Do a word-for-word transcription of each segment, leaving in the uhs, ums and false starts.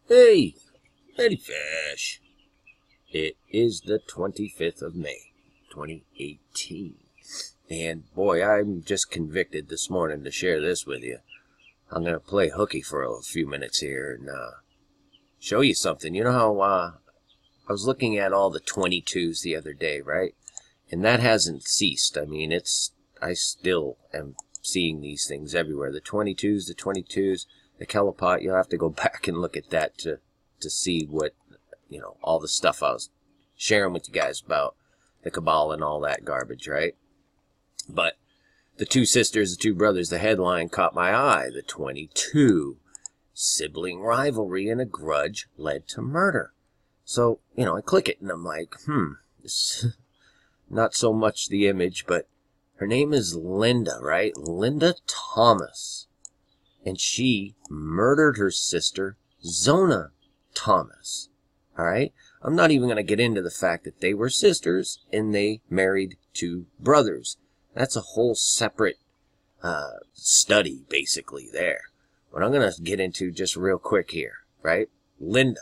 Hey, Eddie Fish. It is the twenty-fifth of May, twenty eighteen. And boy, I'm just convicted this morning to share this with you. I'm going to play hooky for a few minutes here and uh, show you something. You know how uh, I was looking at all the twenty-twos the other day, right? And that hasn't ceased. I mean, it's I still am seeing these things everywhere. The twenty-twos, the twenty-twos, the Kellepot. You'll have to go back and look at that to to see what, you know, all the stuff I was sharing with you guys about the Cabal and all that garbage, right? But the two sisters, the two brothers, the headline caught my eye. The twenty-two, sibling rivalry and a grudge led to murder. So, you know, I click it and I'm like, hmm, this not so much the image, but her name is Linda, right? Linda Thomas. And she murdered her sister, Zona Thomas. All right? I'm not even going to get into the fact that they were sisters and they married two brothers. That's a whole separate uh, study, basically, there. But I'm going to get into just real quick here, right? Linda.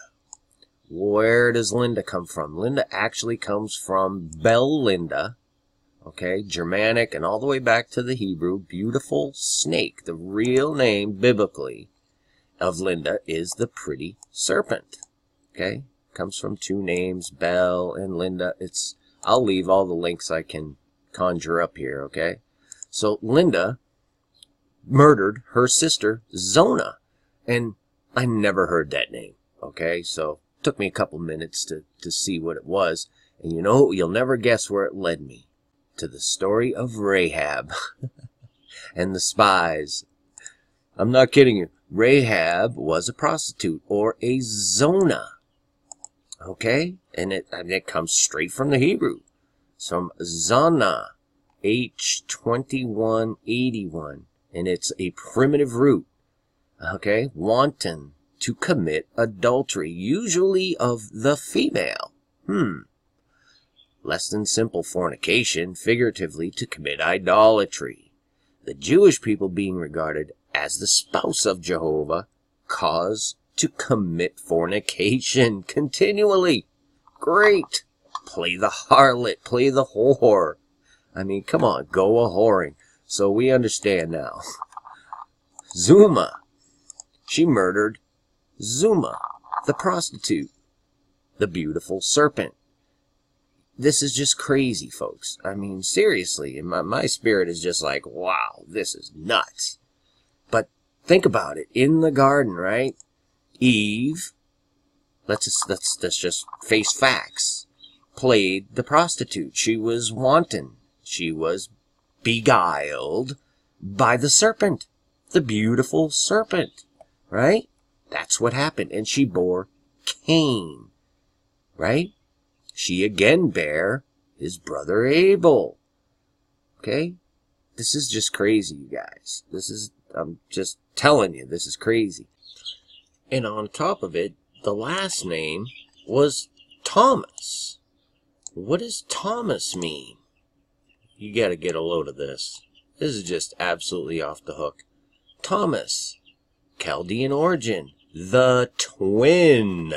Where does Linda come from? Linda actually comes from Belinda, okay, Germanic, and all the way back to the Hebrew, beautiful snake. The real name, biblically, of Linda is the pretty serpent, okay? Comes from two names, Bel and Linda. It's, I'll leave all the links I can conjure up here, okay? So Linda murdered her sister, Zona, and I never heard that name, okay? So it took me a couple minutes to, to see what it was, and you know, you'll never guess where it led me. To the story of Rahab and the spies. I'm not kidding you. Rahab was a prostitute, or a Zona. Okay? And it, I mean, it comes straight from the Hebrew. It's from Zana, H twenty-one eighty-one. And it's a primitive root. Okay? Wanton, to commit adultery, usually of the female. Hmm. Less than simple fornication, figuratively to commit idolatry. The Jewish people being regarded as the spouse of Jehovah, cause to commit fornication continually. Great. Play the harlot, play the whore. I mean, come on, go a whoring. So we understand now. Zuma. She murdered Zuma, the prostitute, the beautiful serpent. This is just crazy, folks. I mean, seriously, my, my spirit is just like, wow, this is nuts. But think about it. In the garden, right? Eve, let's just, let's, let's just face facts, played the prostitute. She was wanton. She was beguiled by the serpent, the beautiful serpent, right? That's what happened. And she bore Cain, right? She again bare his brother Abel. Okay? This is just crazy, you guys. This is, I'm just telling you, this is crazy. And on top of it, the last name was Thomas. What does Thomas mean? You gotta get a load of this. This is just absolutely off the hook. Thomas, Chaldean origin, the twin.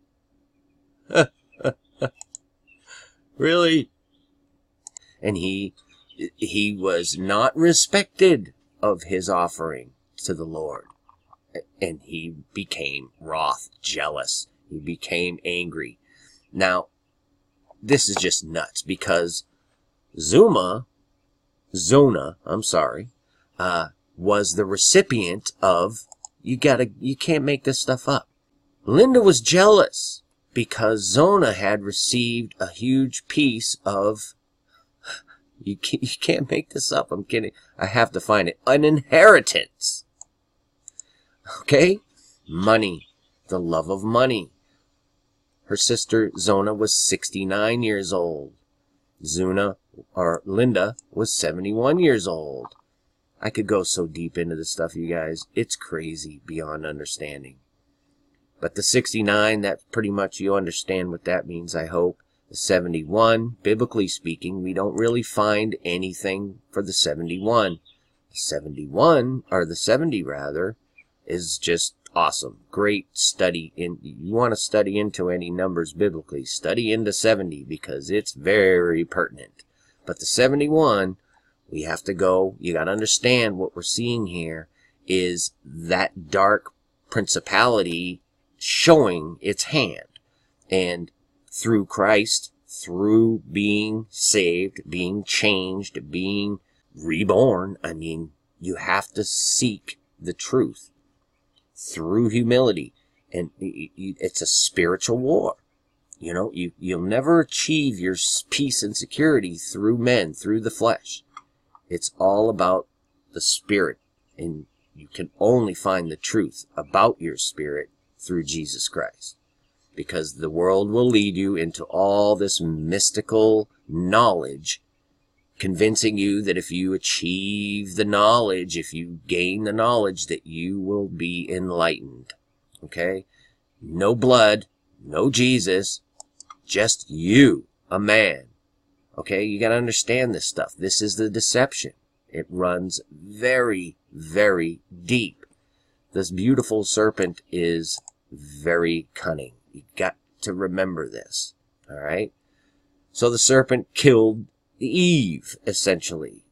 Really? And he he was not respected of his offering to the Lord. And he became wroth, jealous. He became angry. Now, this is just nuts because Zuma, Zona, I'm sorry, uh, was the recipient of, you gotta, you can't make this stuff up. Linda was jealous because Zona had received a huge piece of, you can't, you can't make this up, I'm kidding, I have to find it, an inheritance. Okay? Money. The love of money. Her sister Zona was sixty-nine years old. Zuna, or Linda, was seventy-one years old. I could go so deep into this stuff, you guys. It's crazy beyond understanding. But the sixty-nine, that pretty much you understand what that means, I hope. The seventy-one, biblically speaking, we don't really find anything for the seventy-one. The seventy-one, or the seventy rather, is just awesome. Great study. In you want to study into any numbers biblically, study into seventy because it's very pertinent. But the seventy-one, we have to go. You got to understand what we're seeing here is that dark principality showing its hand. And through Christ, through being saved, being changed, being reborn, I mean, you have to seek the truth through humility. And it's a spiritual war. You know, you, you'll never achieve your peace and security through men, through the flesh. It's all about the spirit. And you can only find the truth about your spirit through Jesus Christ. Because the world will lead you into all this mystical knowledge, convincing you that if you achieve the knowledge, if you gain the knowledge, that you will be enlightened. Okay? No blood, no Jesus, just you, a man. Okay? You gotta understand this stuff. This is the deception. It runs very, very deep. This beautiful serpent is very cunning. You got to remember this. Alright? So the serpent killed Eve, essentially.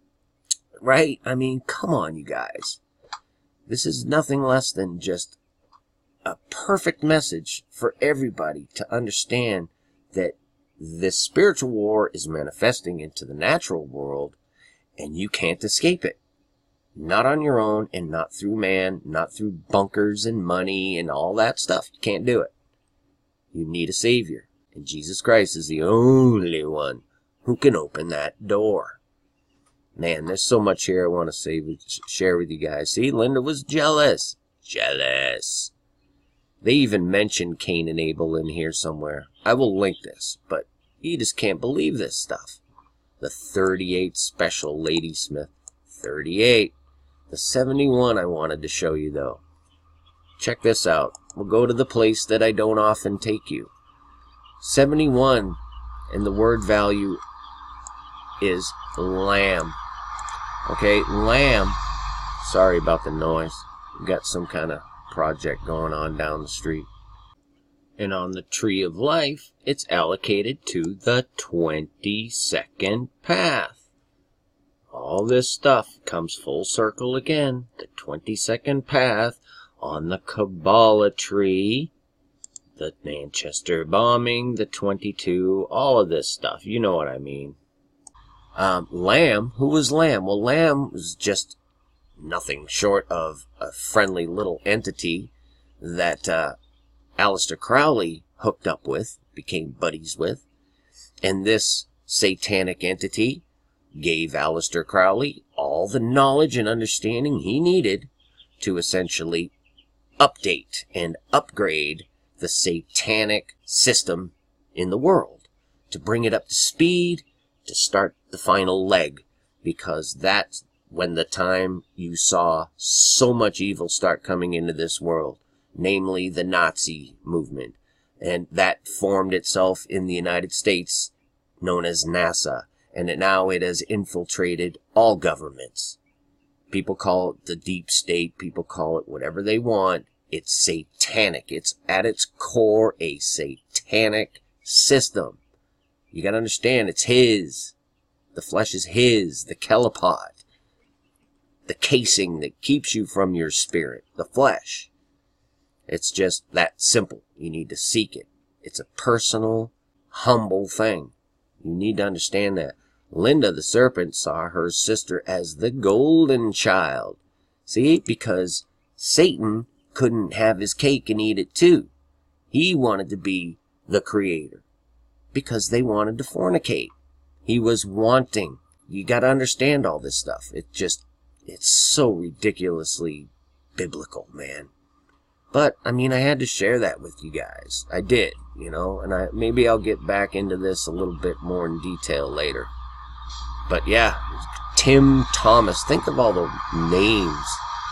Right? I mean, come on, you guys. This is nothing less than just a perfect message for everybody to understand that this spiritual war is manifesting into the natural world, and you can't escape it. Not on your own, and not through man, not through bunkers and money and all that stuff. You can't do it. You need a Savior, and Jesus Christ is the only one who can open that door. Man, there's so much here I want to say, share with you guys. See, Linda was jealous. Jealous. They even mentioned Cain and Abel in here somewhere. I will link this, but you just can't believe this stuff. The thirty-eight special Ladysmith. thirty-eight. The seventy-one I wanted to show you, though. Check this out. We'll go to the place that I don't often take you. seventy-one, and the word value is lamb. Okay, lamb. Sorry about the noise. We've got some kind of project going on down the street. And on the tree of life, it's allocated to the twenty-second path. All this stuff comes full circle again. The twenty-second path on the Kabbalah tree, the Manchester bombing, the twenty-two, all of this stuff. You know what I mean. Um, Lamb, who was Lamb? Well, Lamb was just nothing short of a friendly little entity that uh, Aleister Crowley hooked up with, became buddies with. And this satanic entity gave Aleister Crowley all the knowledge and understanding he needed to essentially update and upgrade the satanic system in the world, to bring it up to speed, to start the final leg, because that's when the time you saw so much evil start coming into this world, namely the Nazi movement, and that formed itself in the United States, known as NASA, and it, now it has infiltrated all governments. People call it the deep state, people call it whatever they want. It's satanic. It's at its core a satanic system. You gotta understand, it's his. The flesh is his, the kelipod. The casing that keeps you from your spirit, the flesh. It's just that simple. You need to seek it. It's a personal, humble thing. You need to understand that. Linda the serpent saw her sister as the golden child. See, because Satan couldn't have his cake and eat it too. He wanted to be the creator because they wanted to fornicate. He was wanting. You got to understand all this stuff. It just, it's so ridiculously biblical, man. But, I mean, I had to share that with you guys. I did, you know, and I maybe I'll get back into this a little bit more in detail later. But yeah, Tim Thomas. Think of all the names.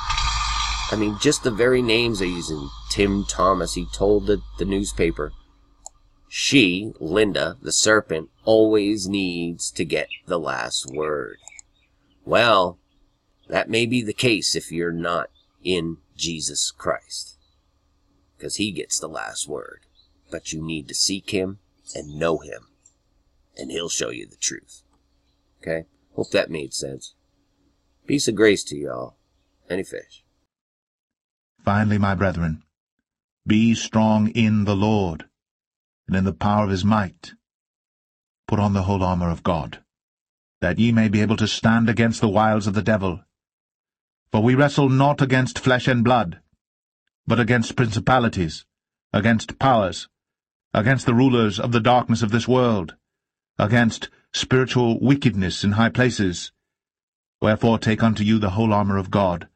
I mean, just the very names they're using. Tim Thomas. He told the, the newspaper, she, Linda, the serpent, always needs to get the last word. Well, that may be the case if you're not in Jesus Christ, because he gets the last word. But you need to seek him and know him, and he'll show you the truth. Okay? Hope that made sense. Peace and grace to y'all. Any fish. Finally, my brethren, be strong in the Lord, and in the power of his might. Put on the whole armour of God, that ye may be able to stand against the wiles of the devil. For we wrestle not against flesh and blood, but against principalities, against powers, against the rulers of the darkness of this world, against spiritual wickedness in high places. Wherefore take unto you the whole armour of God,